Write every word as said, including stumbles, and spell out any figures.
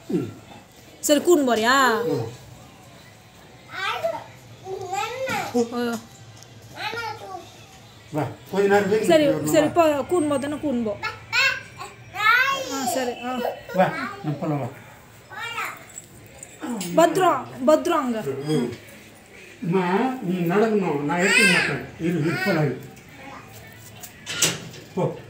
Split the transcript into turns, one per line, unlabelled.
சரி கூன் போறியா
வா கொஞ்ச நேரம்
சரி சரி இப்போ கூன் போதானே கூன் போ ஆ சரி ஆ
வா நம்ம போலாம் வா
பத்ரம் பத்ரம் அங்கே
அம்மா நீ நடக்கணும் நான் எடுத்துக்க மாட்டேன் இரு போலாம் போ